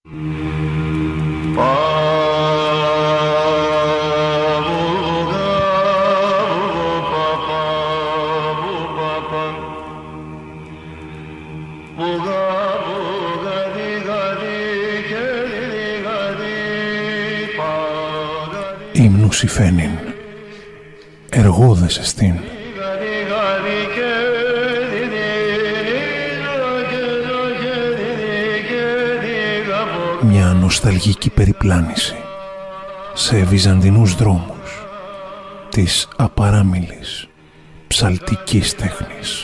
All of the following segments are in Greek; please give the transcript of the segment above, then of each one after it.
Ύμνους υφαίνειν, εργόδες εστίν. Μια νοσταλγική περιπλάνηση σε βυζαντινούς δρόμους της απαράμιλης ψαλτικής τέχνης.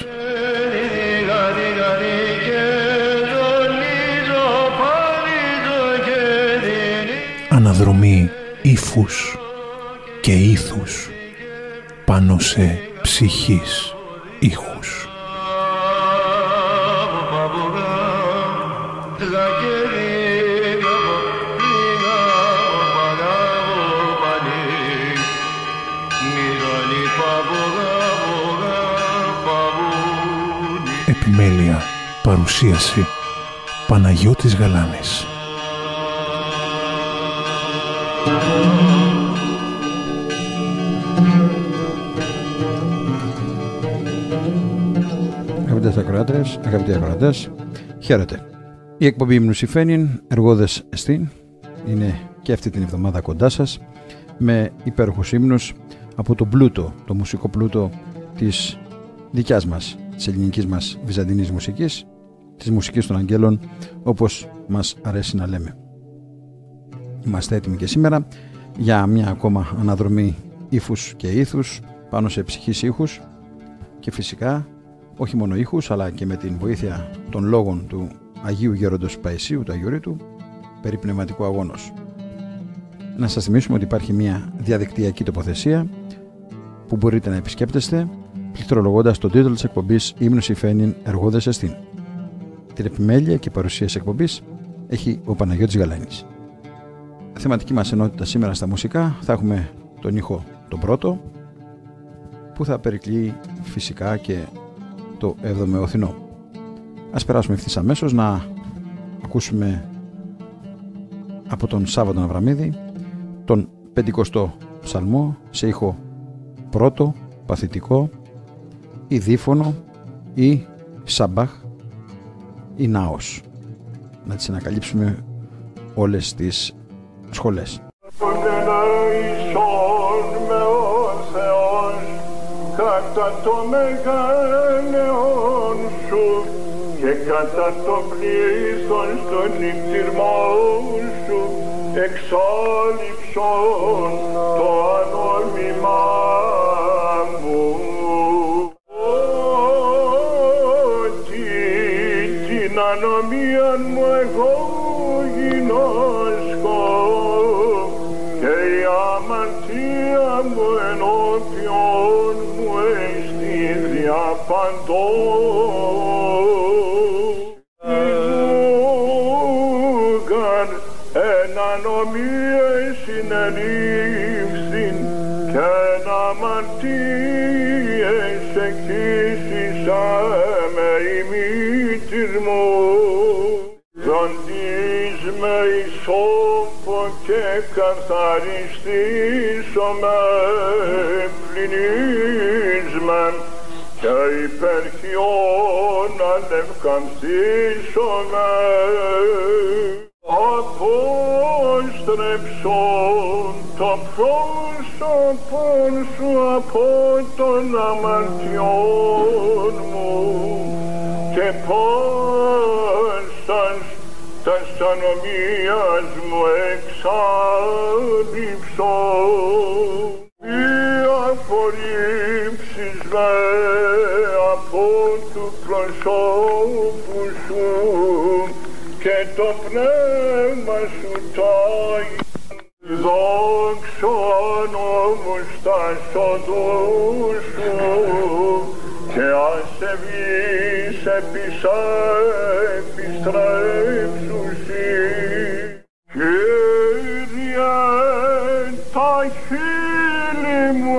Αναδρομή ύφους και ήθους πάνω σε ψυχής ήχους. Επιμέλεια, παρουσίαση Παναγιώτης Γαλάνης. Αγαπητές ακροάτρες, αγαπητοί ακροατές, χαίρετε. Η εκπομπή Ύμνους υφαίνειν, εργόδες εστίν, είναι και αυτή την εβδομάδα κοντά σας με υπέροχους ύμνους από το πλούτο, το μουσικό πλούτο της δικιάς μας, της ελληνικής μας βυζαντινής μουσικής, της μουσικής των αγγέλων, όπως μας αρέσει να λέμε. Είμαστε έτοιμοι και σήμερα για μια ακόμα αναδρομή ύφους και ήθους πάνω σε ψυχής ήχους και φυσικά όχι μόνο ήχους, αλλά και με την βοήθεια των λόγων του Αγίου Γέροντος Παϊσίου, του Αγιορείτου, περί πνευματικού αγώνος. Να σας θυμίσουμε ότι υπάρχει μια διαδικτυακή τοποθεσία που μπορείτε να επισκέπτεστε πληκτρολογώντας τον τίτλο της εκπομπής Ύμνους υφαίνειν, εργόδες εστίν. Την επιμέλεια και παρουσίαση εκπομπής έχει ο Παναγιώτης Γαλάνης. Θεματική μας ενότητα σήμερα στα μουσικά θα έχουμε τον ήχο τον πρώτο, που θα περικλεί φυσικά και το 7ο Οθηνό. Ας περάσουμε ευθύς αμέσως να ακούσουμε από τον Σάββατον Αβραμίδη τον 50ο ψαλμό σε ήχο πρώτο, παθητικό ή δίφωνο ή σαμπάχ ή ναός. Να τις ανακαλύψουμε όλες τις σχολές. Κατά το μεγαλεόν σου και κατά το πλήθος των νυχτηρμών σου εξάλληψον το ανόμημά μου. Ότι την ανομίαν μου εγώ γινώσκω και η αμαρτία μου ενώπιον μου εστί διαπαντών. Ιδούγαν εν ανομίες συνελήφθην και εν αμαρτίες εκείσησα με η μήτηρ μου. Ζαντής με ισόπο και καθαριστήσομαι πληνίσμεν και υπερχιόν ανευκαμφθήσομαι. Απόστρεψον το πρόσωπον σου από των αμαρτιών μου και πάσας τας ανομίας μου εξάλληψον. Οι απορρίψεις με από του προσώπου σου και το πνεύμα σου τάγει. Δόξον όμως τα σοδούς σου και ασεβείς επιστρέψουσι. Κύριε, τα χείλη μου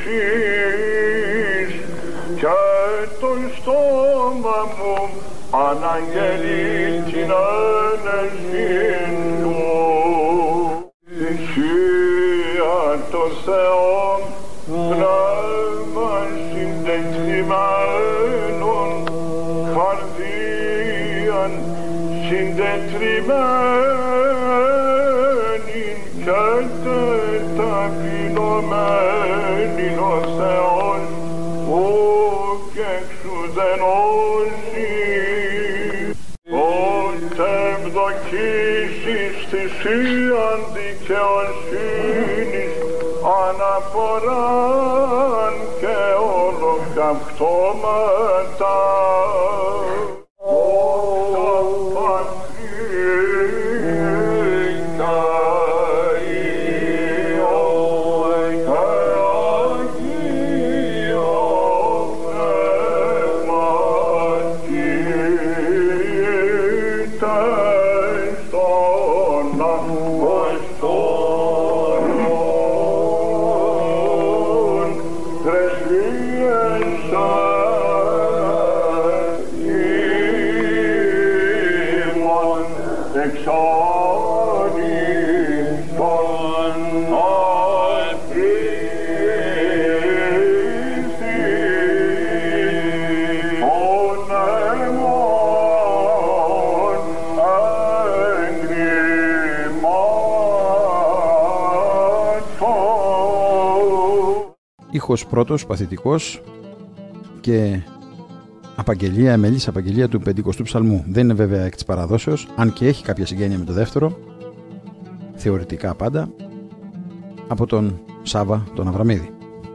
ανοίξεις και το στόμα μου αναγγελεί την άνεσιν του. Θυσία των Θεών πνεύμαν συντετριμένων, καρδίαν συντετριμένην και ταπεινωμένην ο Θεός ουκ εξουδενώσει. Ότε ευδοκίσεις θυσίαν δικαιοσύνης αναφοράν και ολοκαυτώματα. Ήχος πρώτος, παθητικός και απαγγελία, εμελής απαγγελία του 50ου ψαλμού. Δεν είναι βέβαια εκ της παραδόσεως, αν και έχει κάποια συγγένεια με το δεύτερο, θεωρητικά πάντα, από τον Σάββα τον Αβραμίδη.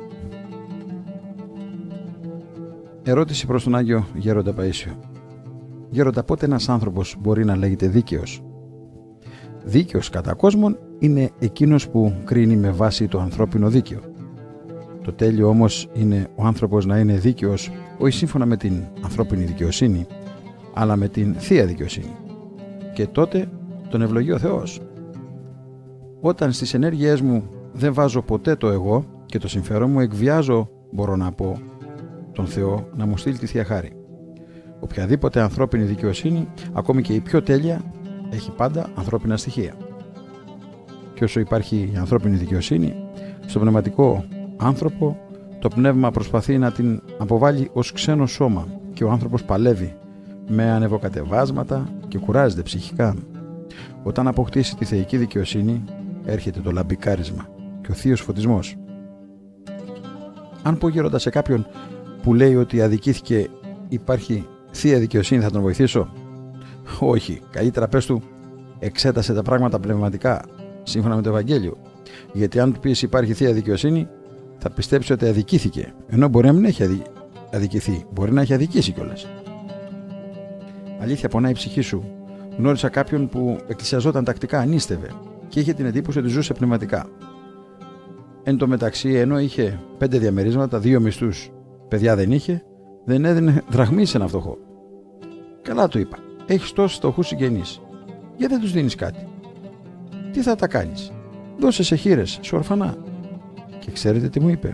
Ερώτηση προς τον Άγιο Γέροντα Παΐσιο. Γέροντα, πότε ένας άνθρωπος μπορεί να λέγεται δίκαιος? Δίκαιος κατά κόσμον είναι εκείνος που κρίνει με βάση το ανθρώπινο δίκαιο. Το τέλειο όμως είναι ο άνθρωπος να είναι δίκαιος όχι σύμφωνα με την ανθρώπινη δικαιοσύνη, αλλά με την Θεία Δικαιοσύνη. Και τότε τον ευλογεί ο Θεός. Όταν στις ενέργειές μου δεν βάζω ποτέ το εγώ και το συμφέρον μου, εκβιάζω, μπορώ να πω, τον Θεό να μου στείλει τη Θεία Χάρη. Οποιαδήποτε ανθρώπινη δικαιοσύνη, ακόμη και η πιο τέλεια, έχει πάντα ανθρώπινα στοιχεία. Και όσο υπάρχει η ανθρώπινη δικαιοσύνη, στο πνευματικό άνθρωπο το πνεύμα προσπαθεί να την αποβάλει ως ξένο σώμα και ο άνθρωπος παλεύει με ανεβοκατεβάσματα και κουράζεται ψυχικά. Όταν αποκτήσει τη θεϊκή δικαιοσύνη έρχεται το λαμπικάρισμα και ο θείος φωτισμός. Αν πω, Γέροντα, σε κάποιον που λέει ότι αδικήθηκε υπάρχει θεία δικαιοσύνη, θα τον βοηθήσω? Όχι, καλύτερα πες του εξέτασε τα πράγματα πνευματικά σύμφωνα με το Ευαγγέλιο, γιατί αν του πεις υπάρχει θεία δικαιοσύνη θα πιστέψει ότι αδικήθηκε, ενώ μπορεί να μην έχει αδικηθεί, μπορεί να έχει αδικήσει κιόλας. Αλήθεια, πονάει η ψυχή σου. Γνώρισα κάποιον που εκκλησιαζόταν τακτικά, ανίστευε και είχε την εντύπωση ότι ζούσε πνευματικά. Εν τω μεταξύ, ενώ είχε 5 διαμερίσματα, 2 μισθούς, παιδιά δεν είχε, δεν έδινε δραχμή σε ένα φτωχό. Καλά, του είπα, έχεις τόσους φτωχούς συγγενείς, γιατί δεν τους δίνεις κάτι? Τι θα τα κάνεις? Δώσε σε χήρες, σε ορφανά. Και ξέρετε τι μου είπε?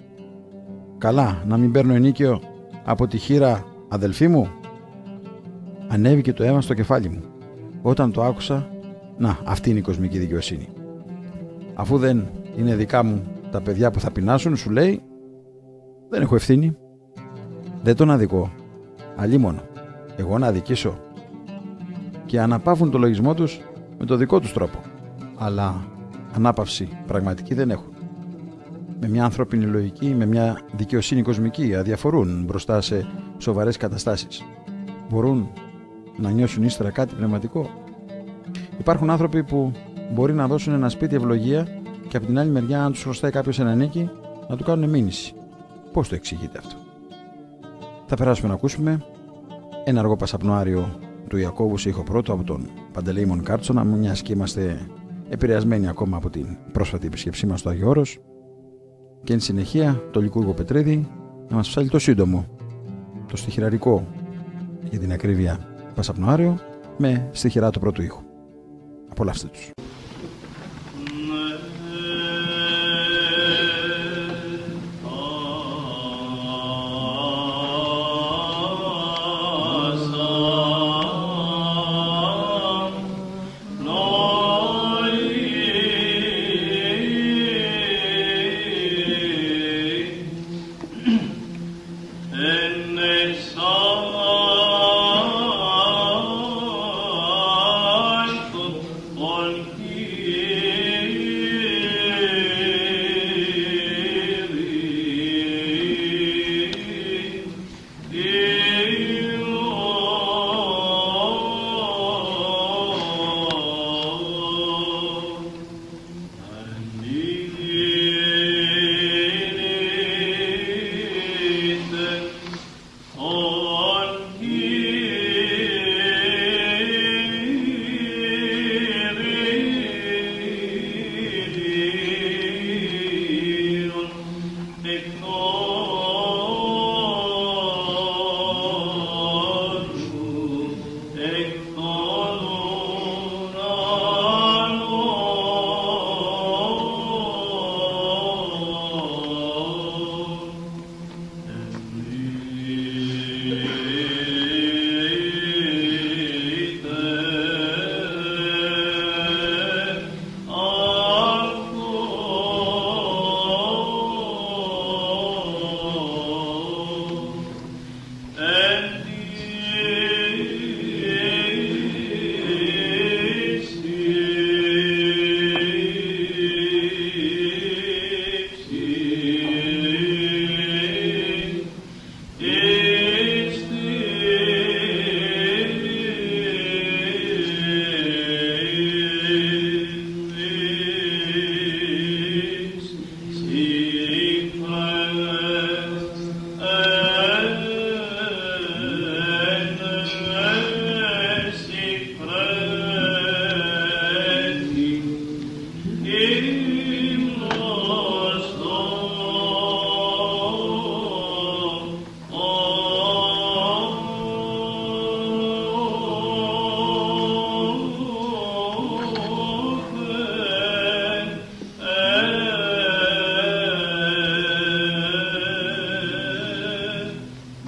Καλά, να μην παίρνω ενίκαιο από τη χήρα, αδελφή μου? Ανέβηκε το αίμα στο κεφάλι μου. Όταν το άκουσα, να, αυτή είναι η κοσμική δικαιοσύνη. Αφού δεν είναι δικά μου τα παιδιά που θα πεινάσουν, σου λέει, δεν έχω ευθύνη. Δεν τον αδικώ. Αλίμονο. Εγώ να αδικήσω? Και αναπαύουν το λογισμό τους με το δικό τους τρόπο. Αλλά ανάπαυση πραγματική δεν έχουν. Με μια ανθρώπινη λογική, με μια δικαιοσύνη κοσμική αδιαφορούν μπροστά σε σοβαρές καταστάσεις. Μπορούν να νιώσουν ύστερα κάτι πνευματικό? Υπάρχουν άνθρωποι που μπορεί να δώσουν ένα σπίτι ευλογία και από την άλλη μεριά, αν τους χρωστάει κάποιος ένα νίκη, να του κάνουν μήνυση. Πώς το εξηγείτε αυτό? Θα περάσουμε να ακούσουμε ένα αργό πασαπνοάριο του Ιακώβου σε ήχο πρώτο από τον Παντελεήμων Κάρτσονα, μιας και είμαστε επηρεασμένοι ακόμα από την πρόσφατη επισκεψή μας στο Άγιο Όρος, και εν συνεχεία το Λικούργο Πετρίδη να μας ψάλει το σύντομο, το στιχηραρικό για την ακρίβεια πασαπνοάριο με στιχηρά του πρώτου ήχου. Απολαύστε τους. Asa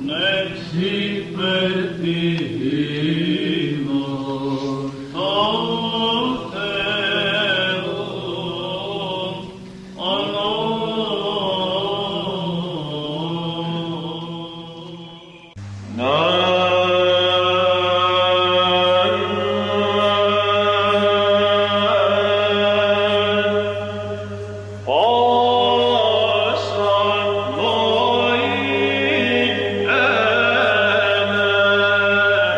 Amen.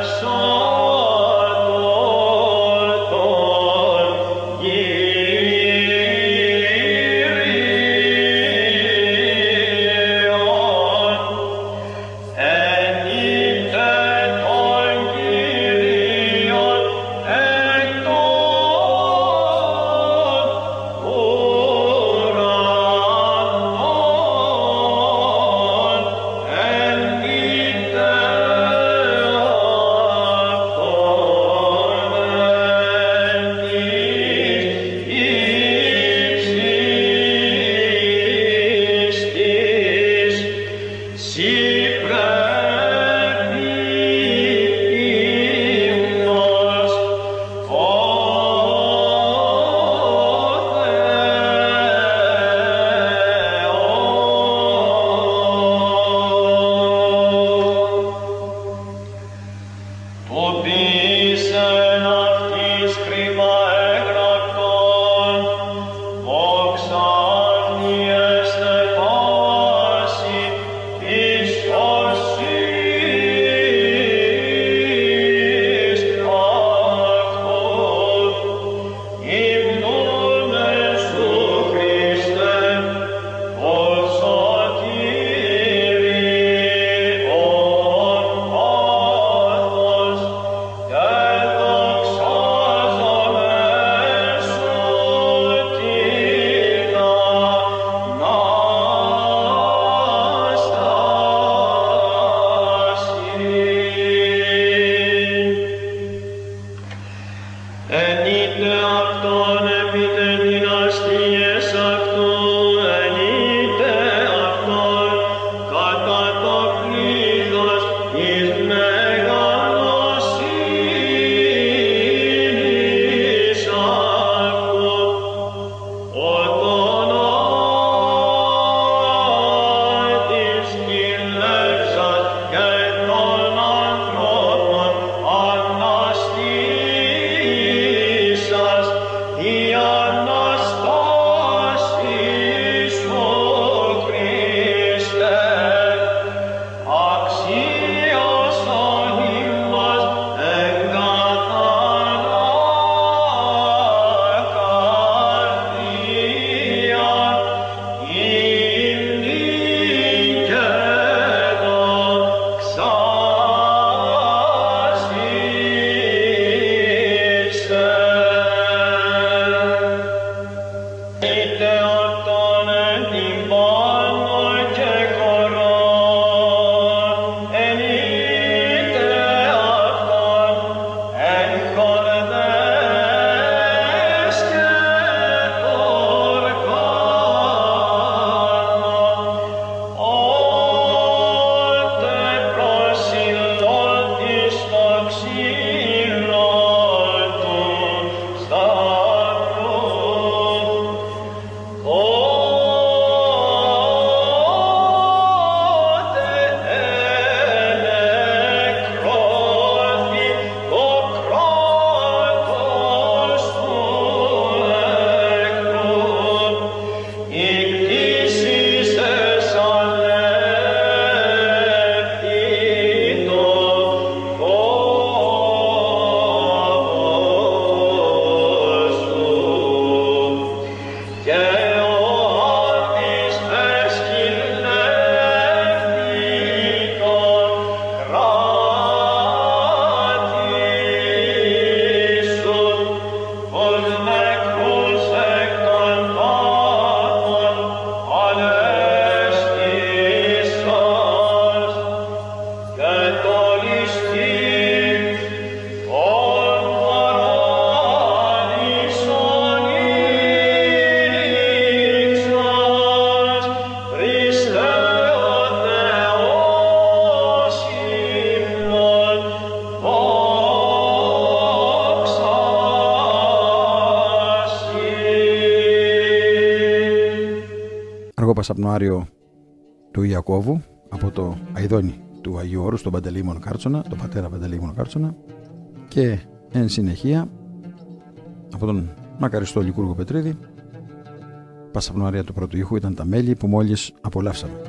Πασαπνοάριο του Ιακώβου από το Αηδόνι του Αγίου Όρους, τον Παντελεήμονο Κάρτσονα, τον πατέρα Παντελεήμονο Κάρτσονα, και εν συνεχεία από τον μακαριστό Λικούργο Πετρίδη. Πασαπνοάρια του πρώτου ήχου ήταν τα μέλη που μόλις απολαύσαμε.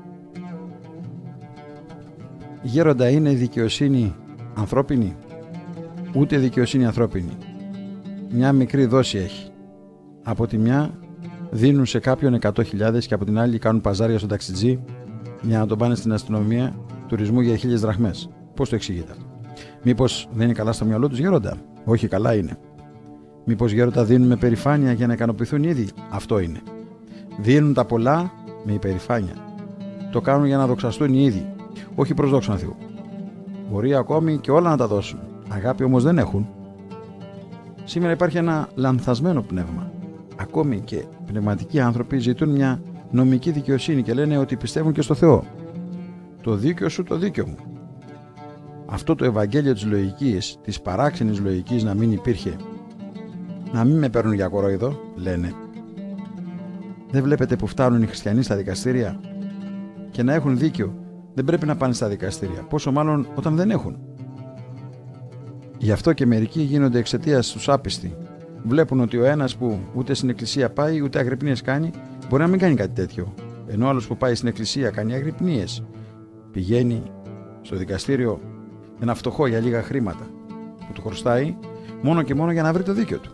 Γέροντα, είναι δικαιοσύνη ανθρώπινη? Ούτε δικαιοσύνη ανθρώπινη. Μια μικρή δόση έχει. Από τη μια δίνουν σε κάποιον 100.000 και από την άλλη κάνουν παζάρια στον ταξιτζή για να τον πάνε στην αστυνομία τουρισμού για 1.000 δραχμές. Πώς το εξηγείτε αυτό? Μήπως δεν είναι καλά στο μυαλό τους, γέροντα? Όχι, καλά είναι. Μήπως, γέροντα, δίνουν με περηφάνεια για να ικανοποιηθούν οι ίδιοι? Αυτό είναι. Δίνουν τα πολλά με υπερηφάνεια. Το κάνουν για να δοξαστούν οι ίδιοι, όχι προς δόξα Θεού. Μπορεί ακόμη και όλα να τα δώσουν. Αγάπη όμως δεν έχουν. Σήμερα υπάρχει ένα λανθασμένο πνεύμα. Ακόμη και πνευματικοί άνθρωποι ζητούν μια νομική δικαιοσύνη και λένε ότι πιστεύουν και στο Θεό. Το δίκαιο σου, το δίκαιο μου. Αυτό το Ευαγγέλιο της λογικής, της παράξενης λογικής, να μην υπήρχε, να μην με παίρνουν για κορόιδο, λένε. Δεν βλέπετε που φτάνουν οι χριστιανοί στα δικαστήρια? Και να έχουν δίκιο δεν πρέπει να πάνε στα δικαστήρια, πόσο μάλλον όταν δεν έχουν. Γι' αυτό και μερικοί γίνονται εξαιτίας τους άπιστοι. Βλέπουν ότι ο ένας που ούτε στην εκκλησία πάει ούτε αγρυπνίες κάνει, μπορεί να μην κάνει κάτι τέτοιο. Ενώ άλλος που πάει στην εκκλησία κάνει αγρυπνίες, πηγαίνει στο δικαστήριο ένα φτωχό για λίγα χρήματα που του χρωστάει μόνο και μόνο για να βρει το δίκαιο του.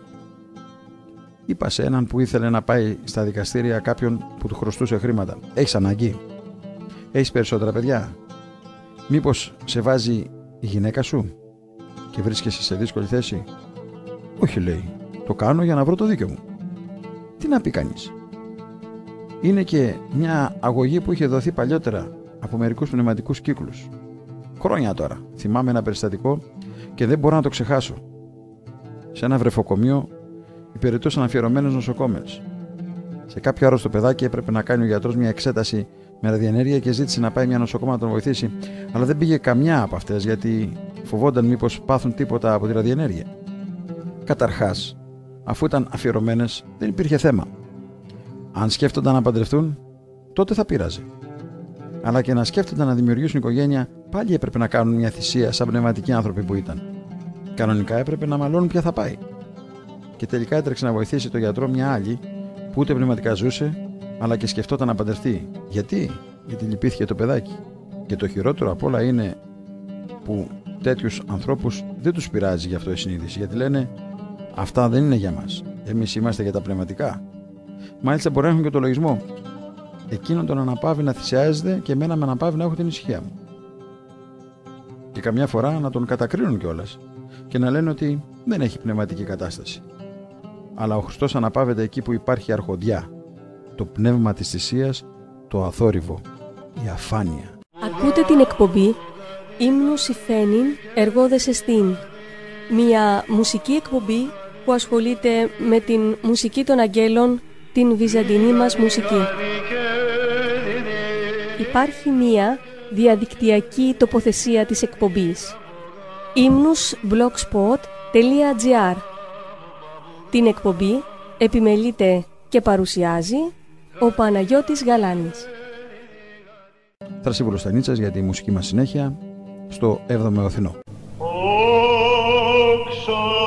Είπα σε έναν που ήθελε να πάει στα δικαστήρια κάποιον που του χρωστούσε χρήματα: έχεις ανάγκη? Έχεις περισσότερα παιδιά? Μήπως σε βάζει η γυναίκα σου και βρίσκεσαι σε δύσκολη θέση? Όχι, λέει, το κάνω για να βρω το δίκαιο μου. Τι να πει κανείς? Είναι και μια αγωγή που είχε δοθεί παλιότερα από μερικούς πνευματικούς κύκλους. Χρόνια τώρα θυμάμαι ένα περιστατικό και δεν μπορώ να το ξεχάσω. Σε ένα βρεφοκομείο υπηρετούσαν αφιερωμένες νοσοκόμες. Σε κάποιο άρρωστο παιδάκι έπρεπε να κάνει ο γιατρός μια εξέταση με ραδιενέργεια και ζήτησε να πάει μια νοσοκόμα να τον βοηθήσει, αλλά δεν πήγε καμιά από αυτές γιατί φοβόνταν μήπως πάθουν τίποτα από τη ραδιενέργεια. Καταρχάς, αφού ήταν αφιερωμένες, δεν υπήρχε θέμα. Αν σκέφτονταν να παντρευτούν, τότε θα πείραζε. Αλλά και να σκέφτονταν να δημιουργήσουν οικογένεια, πάλι έπρεπε να κάνουν μια θυσία σαν πνευματικοί άνθρωποι που ήταν. Κανονικά έπρεπε να μαλώνουν ποια θα πάει. Και τελικά έτρεξε να βοηθήσει τον γιατρό μια άλλη που ούτε πνευματικά ζούσε, αλλά και σκεφτόταν να παντρευτεί. Γιατί λυπήθηκε το παιδάκι. Και το χειρότερο απ' όλα είναι που τέτοιους ανθρώπους δεν τους πειράζει γι' αυτό η συνείδηση, γιατί λένε αυτά δεν είναι για μας. Εμείς είμαστε για τα πνευματικά. Μάλιστα μπορεί να έχουν και το λογισμό. Εκείνον τον αναπαύει να θυσιάζεται και εμένα με αναπαύει να έχω την ησυχία μου. Και καμιά φορά να τον κατακρίνουν κιόλας και να λένε ότι δεν έχει πνευματική κατάσταση. Αλλά ο Χριστός αναπαύεται εκεί που υπάρχει αρχοντιά, το πνεύμα της θυσίας, το αθόρυβο, η αφάνεια. Ακούτε την εκπομπή «Ύμνους υφαίνειν εργόδες εστίν», μια μουσική εκπομπή που ασχολείται με την μουσική των αγγέλων, την βυζαντινή μας μουσική. Υπάρχει μια διαδικτυακή τοποθεσία της εκπομπής ymnusblogspot.gr. Την εκπομπή επιμελείται και παρουσιάζει ο Παναγιώτης Γαλάνης. Θρασίβουλος Στανίτσας για τη μουσική μας συνέχεια στο 7ο Οθηνό.